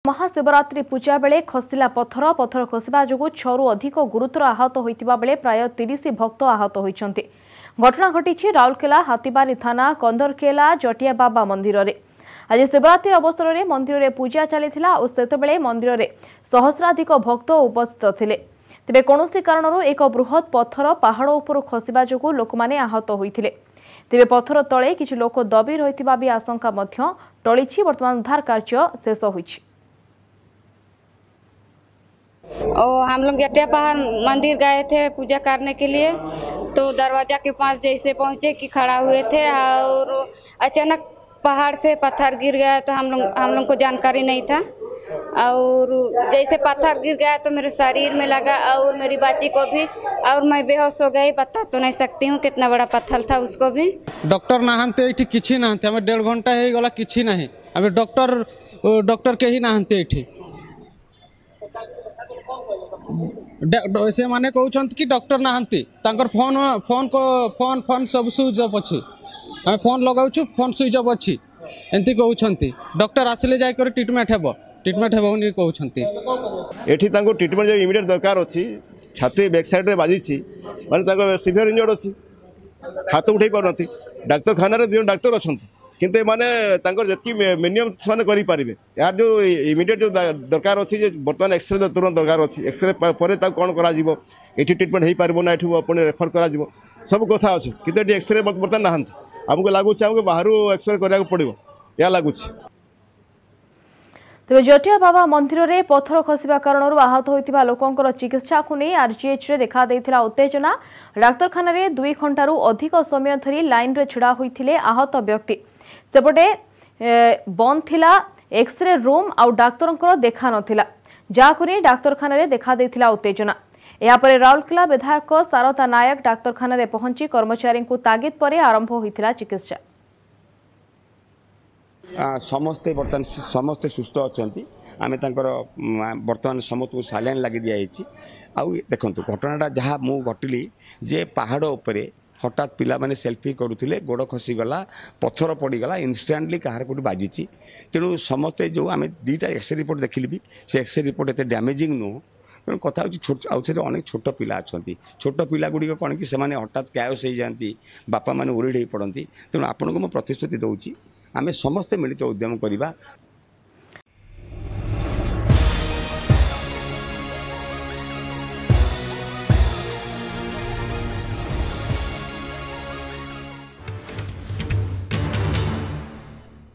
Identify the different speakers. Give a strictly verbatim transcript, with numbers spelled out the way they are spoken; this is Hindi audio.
Speaker 1: महाशिवरात्रि पूजा बेले खसला पत्थर पत्थर खसवा जो छू अधिक गुरुतर आहत होता बेले प्राय तीस भक्त आहत होती। घटना घटी राउरकेला हाथीबारी थाना कंदरकेला जटिया बाबा मंदिर में। आज शिवरात्रि अवसर में मंदिर में पूजा चली से मंदिर में सहस्राधिक भक्त उपस्थित थे। तेज कौन कारण एक बृहत पत्थर पहाड़ उपर खसवा जो लोक मैंने आहत होते। तेज पत्थर तले किसी लोक दबी रही भी आशंका टली। वर्तमान उद्धार कार्य शेष हो।
Speaker 2: और हम लोग जटिया पहाड़ मंदिर गए थे पूजा करने के लिए, तो दरवाजा के पास जैसे पहुंचे कि खड़ा हुए थे और अचानक पहाड़ से पत्थर गिर गया। तो हम लोग हम लोग को जानकारी नहीं था और जैसे पत्थर गिर गया तो मेरे शरीर में लगा और मेरी बच्ची को भी, और मैं बेहोश हो गई। बता तो नहीं सकती हूँ कितना बड़ा पत्थर था उसको भी।
Speaker 3: डॉक्टर नहांते ये किसी नहांते हमें डेढ़ घंटा हो गला किसी ना हमें डॉक्टर डॉक्टर के ही नहांते ये से माने कहते कि डॉक्टर नहांती फोन फोन को फोन फोन सब स्विच ऑफ अच्छी आम फोन लगाऊ फोन स्विच ऑफ अच्छी एमती कहते। डॉक्टर आसिले जाकर ट्रिटमेंट हेब ट्रिटमेंट हेब कहते।
Speaker 4: एठी तांको ट्रिटमेंट जो इमिडिएट दरकार अच्छी छाती बैक साइड रे बाजी माने सिवियर इंजर्ड अच्छी हाथ उठे पारती डाक्तखाना जो डाक्तर अच्छा किंतु माने जी मिनिमम से करेंगे यार जो इमिडिएट जो दरकार अच्छी बर्तमान एक्सरे तुरंत दरकार अच्छी एक्सरे पर कौन कर ट्रिटमेंट हो पार ना ये रेफर कर सब कथा अच्छे कि एक्सरे बर्तमान ना आमको लगुच आमको बाहर एक्सरे कराया पड़ो या लगुच।
Speaker 1: तेज जटिया बाबा मंदिर में पत्थर खसवा कारण आहत होता लोकंर चिकित्सा को नहीं आरजीएच रे देखा देथिला उत्तेजना। डाक्तखाना रे दुई घंटारू अधिक समय धरी लाइन रे छिड़ा होइथिले आहत व्यक्ति। सेपटे बंद थिला एक्सरे रूम आउ डाक्तरंकर देखा नथिला जाकु नहीं डाक्तखाना रे देखा देथिला उत्तेजना। यापर राउरकेला विधायक सारदा नायक डाक्तखाना रे पहुंची कर्मचारी को तागिद पर आरंभ होइथिला चिकित्सा।
Speaker 5: समस्ते बर्तमान समस्ते सुस्थ अच्छा आम बर्तमान समस्त को सालाइन लगी दिखाई। आउ देखो घटनाटा जहाँ मु घटिली जे पहाड़ उपरे हठात पिला माने सेल्फी करुले गोड़ खसीगला पत्थर पड़गला इनस्टाटली कहार कोटी बाजी। तेणु समस्ते जो आम दुईटा एक्सरे रिपोर्ट देखिली भी से एक्सरे रिपोर्ट एत डैमेजिंग नुह। तेणु कथा हो अनेक छोट पिला अच्छा छोट पिला गुड़िक कौन कि हठात क्यास हो जाती बापा मैंने ओरीड हो पड़ती। तेणु आपको प्रतिश्रुति दूसरी आम समस्ते मिलित उद्यम करवा।